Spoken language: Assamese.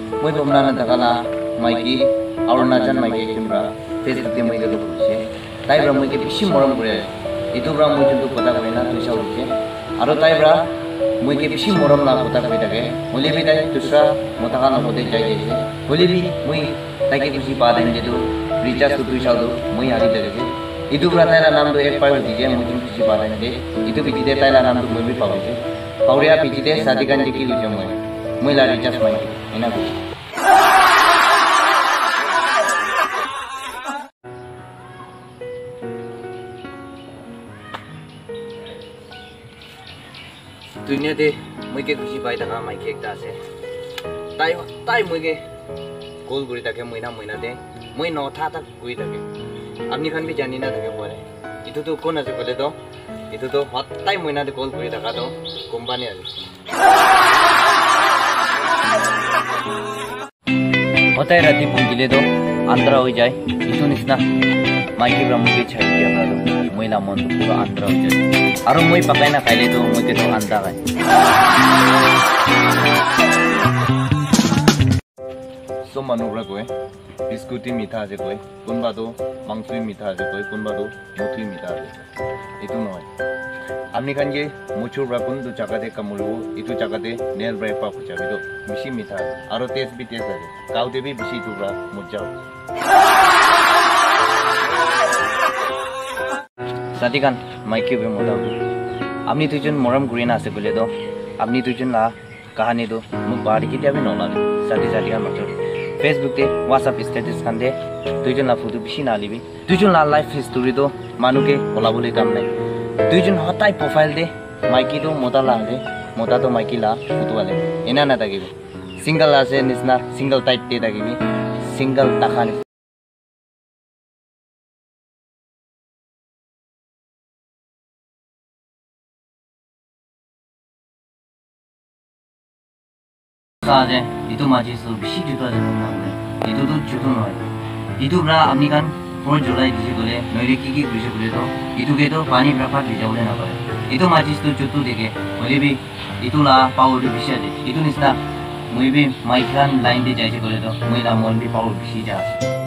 মই বমনা না থাকালা মাইকি আৰু নাজান মাইকি কিমৰা ফেসবুকে মই গলো কৰিছে তাই ব্ৰা মই বেছি মৰম কৰে ইটো ব্ৰা মই যোনটো কথা কই না তুই চাউছে আৰু তাই ব্ৰা মই বেছি মৰম না কথা কই থাকে হলিবি তাই দুসরা মতাকা নমতে যাই যাইছে হলিবি মই তাইকে খুশি পা দেন যেটো রিচার্জ তো তুই চাউলো মই হারি লাগে ইটো ব্ৰা তাইলা নামটো এক পাৰ দিছে মই যোন খুশি পা দেন যে ইটো বিদিতে তাইলা নামটো মই বি পাওছে পাউরিয়া পিজিতে সাদিকান দেখি লইছে মই লা রিচার্জ মাই এনা কই দুনিয়াতে মইকে খুশি পাই থাকা মাইকে একটা আছে তাই মইকে কল কৰি থাকে মইনাতে মই নথা তাক কৰি থাকে আপনি খান বি জানি না থাকে পরে ইটো তো কোন আছে বলে তো ইটো তো হতাই মইনাতে কল কৰি থাকা তো কোম্পানি আছে হতাই রাতি পৌঁছিলে তো আন্দ্রা হয়ে যায় ইটো নিচিনা মাইকে ব্রহ্মকে ছাই দিয়া তো মইলা মন পুরো আন্দ্রা হয়ে যায় আর মই পাকাই না খাইলে তো মইকে তো আন্দা খায় সব মানুষরা কয় বিস্কুটি মিঠা আছে কয় কোনবা তো মাংসই মিঠা আছে কয় কোনবা তো মুঠি মিঠা আছে এটো নয় আপনি খান যে মুচুর রাখুন তো জায়গাতে কামড়ব এটো জায়গাতে নেল ব্রাই পা খুঁজাবি তো বেশি মিঠা আছে আর টেস্ট বি টেস্ট আছে কাউতে বি বেশি টুকরা মজা সাদিকান মাইকে বে মোটা আপনি দুজন মরম করি না আছে বলে তো আপনি দুজন লা কাহানি তো মুখ বাড়ি কেতিয়া বি নলাগে সাদিকান মাত্র ফেসবুকে হোয়াটসঅ্যাপ স্ট্যাটাস কান্দে দুইজন লা ফটো বেশি না লিবি দুইজন লা লাইফ হিস্টোরি তো মানুকে ওলাবলে কাম নাই দুইজন হতাই প্রোফাইল দে মাইকি তো মোটা লা দে মোটা তো মাইকি লা ফটো আলে এনা না থাকিবি সিঙ্গেল আছে নিসনা সিঙ্গেল টাইপ দে থাকিবি সিঙ্গেল টাকা আছে ইটো মাঝে সব বেশি জুতো আছে না ইটো তো জুতো নয় ইটো ব্রা আপনি কান ফোন জোড়াই দিছে বলে নইরে কি কইছে বলে তো ইটোকে তো পানি ব্রাফার দিতে বলে না পারে ইটো মাঝে তো জুতো দেখে বলে বি ইটো লা পাওয়ার বেশি আছে ইটো নিসনা মই বি মাইক্রান লাইন দিয়ে যাইছে বলে তো মই লা মন বি পাওয়ার বেশি যা আছে